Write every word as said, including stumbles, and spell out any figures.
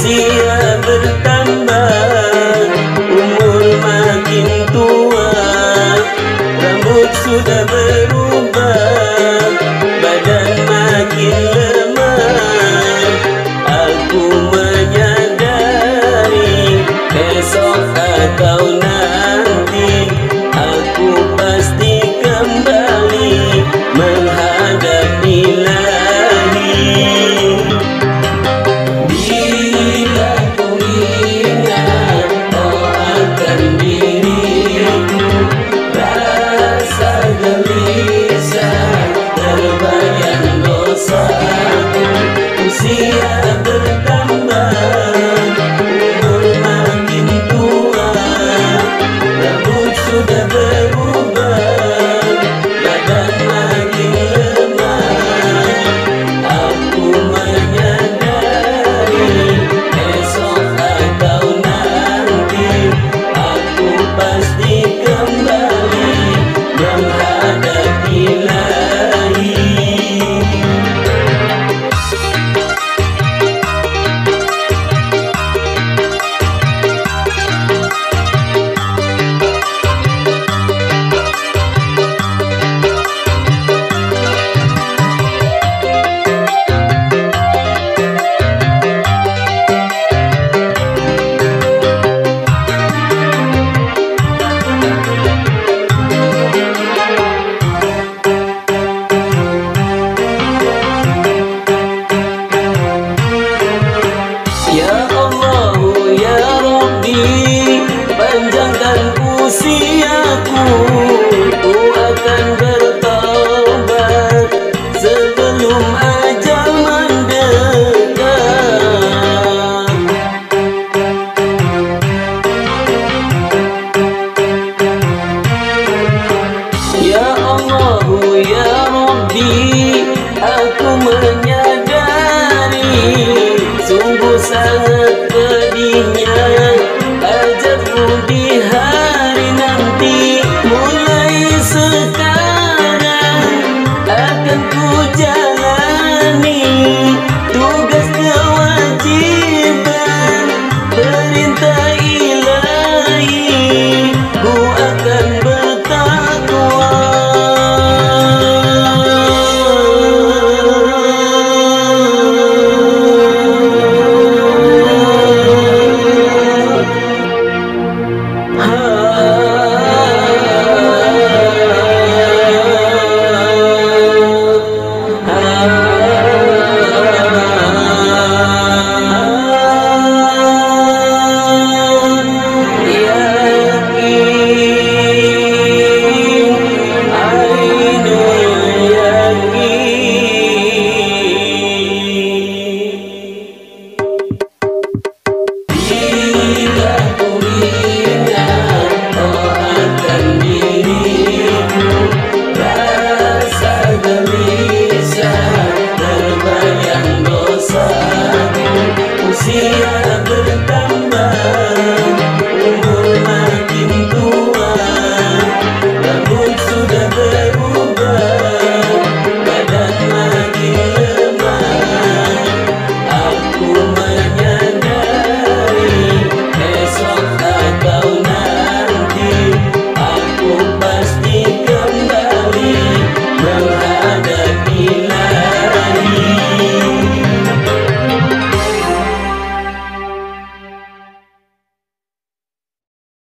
Usia bertambah, umur makin tua, rambut sudah berubah, badan makin lemah. Aku menyadari besok atau nanti aku pasti kembali menghadap Ilahi. Bila ku ingat doakan diriku, rasa gelisah terbayang dosaku. Usia bertambah, umur makin tua, rambut sudah berubah, badan makin lemah. Aku menyadari besok atau nanti aku pasti kembali menghadap Ilahi. Ya Allah, ya Rabbi, panjangkan usiaku, ku akan bertaubat sebelum ajal mendekat. Ya Allah, ya Rabbi, aku menyadari sungguh sangat pedihnya ajalku di